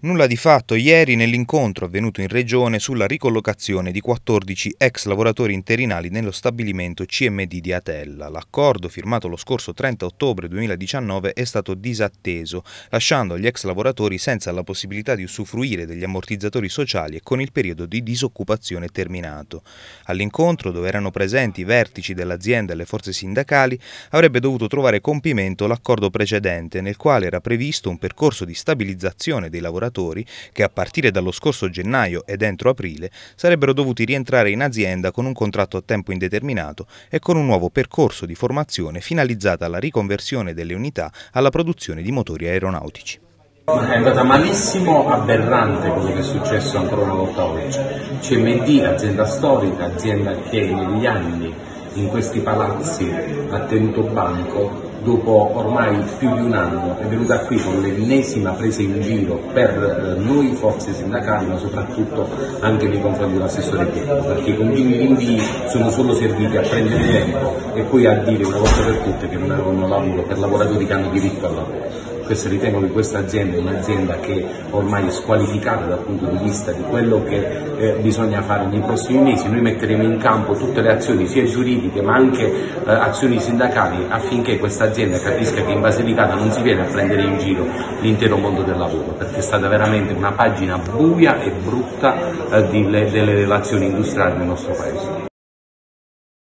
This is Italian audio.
Nulla di fatto ieri nell'incontro avvenuto in Regione sulla ricollocazione di 14 ex lavoratori interinali nello stabilimento CMD di Atella. L'accordo firmato lo scorso 30 ottobre 2019 è stato disatteso, lasciando gli ex lavoratori senza la possibilità di usufruire degli ammortizzatori sociali e con il periodo di disoccupazione terminato. All'incontro, dove erano presenti i vertici dell'azienda e le forze sindacali, avrebbe dovuto trovare compimento l'accordo precedente, nel quale era previsto un percorso di stabilizzazione dei lavoratori che a partire dallo scorso gennaio ed entro aprile sarebbero dovuti rientrare in azienda con un contratto a tempo indeterminato e con un nuovo percorso di formazione finalizzata alla riconversione delle unità alla produzione di motori aeronautici. È andata malissimo, aberrante quello che è successo ancora una volta oggi. CMD, azienda storica, azienda che negli anni in questi palazzi ha tenuto banco, dopo ormai più di un anno è venuta qui con l'ennesima presa in giro per noi forze sindacali, ma soprattutto anche nei confronti dell'assessore Pietro, perché i continui rinvii sono solo serviti a prendere tempo e poi a dire una volta per tutte che non avevano lavoro per lavoratori che hanno diritto al lavoro. Ritengo che questa azienda è un'azienda che ormai è squalificata dal punto di vista di quello che bisogna fare nei prossimi mesi. Noi metteremo in campo tutte le azioni sia giuridiche ma anche azioni sindacali affinché questa azienda capisca che in Basilicata non si viene a prendere in giro l'intero mondo del lavoro, perché è stata veramente una pagina buia e brutta delle relazioni industriali del nostro Paese.